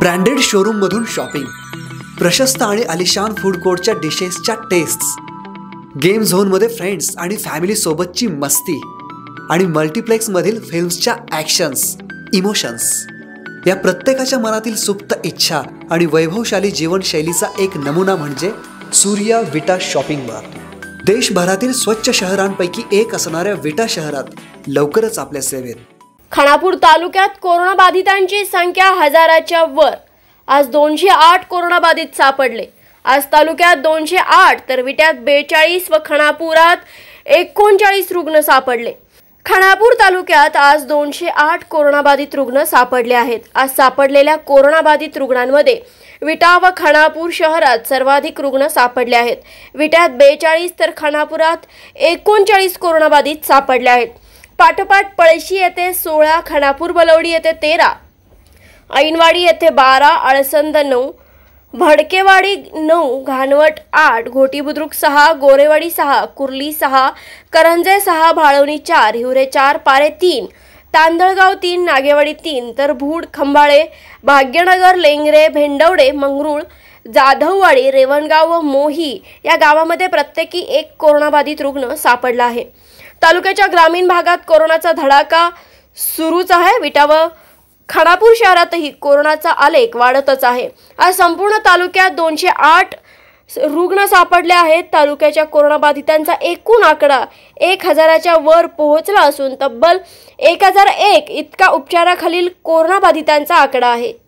Branded showroom मधून shopping, प्रशस्त आणि आलिशान फूड कोर्टच्या डिशेसच्या टेस्ट्स, गेम झोन मध्ये फ्रेंड्स आणि फॅमिली सोबतची मस्ती आणि मल्टीप्लेक्स मधील फिल्म्सच्या ॲक्शन्स, इमोशन्स, या प्रत्येकाच्या मनातील सुप्त इच्छा आणि वैभवशाली जीवनशैलीचा एक नमुना म्हणजे सूर्या विटा शॉपिंग मॉल। देशभरातील स्वच्छ शहरांपैकी एक असणाऱ्या विटा शहरात लवकरच आपल्या सेवेत। खानापूर तालुक्यात कोरोना बाधितांची संख्या हजाराच्या वर। आज 208 कोरोना बाधित सापडले। आज तालुक्यात 208 तर विट्यात 42 व खानापुरात 39 रुग्ण सापडले। खानापूर तालुक्यात आज 208 कोरोना बाधित रुग्ण सापडले आहेत। आज सापडलेल्या कोरोना बाधित रुग्णांमध्ये विटा व खानापूर शहरात सर्वाधिक रुग्ण सापडले आहेत। विट्यात 42 तर खानापुरात 39 कोरोना बाधित सापडले आहेत। पाठोपाठ पळशी येथे 16, खानापूर बलवडी येथे 13, ऐनवाडी येथे 12, आळसंद 9, भडकेवाडी 9, घाणवट 8, घोटी बुद्रुक 6, गोरेवाडी 6, कुर्ली 6, करंजे 6, भाळवणी 4, हिवरे 4, पारे 3, तांदळगाव 3, नागेवाडी 3 तर भूड, खंबाळे, भाग्यनगर, लेंगरे, भेंडवडे, मंगरुळ, जाधववाडी, रेवणगाव व मोही या गावामध्ये प्रत्येकी एक कोरोनाबाधित रुग्ण सापडला आहे। तालुक्याच्या ग्रामीण भागात कोरोनाचा धडाका सुरूच आहे। विटा व खानापूर शहरातही कोरोनाचा आलेख वाढतच आहे। आज संपूर्ण तालुक्यात 208 रुग्ण सापडले आहेत। तालुक्याच्या कोरोना बाधितांचा एकूण आकडा 1000च्या वर पोहोचला असून तब्बल 1001 इतका उपचाराखालील कोरोना बाधितांचा आकडा आहे।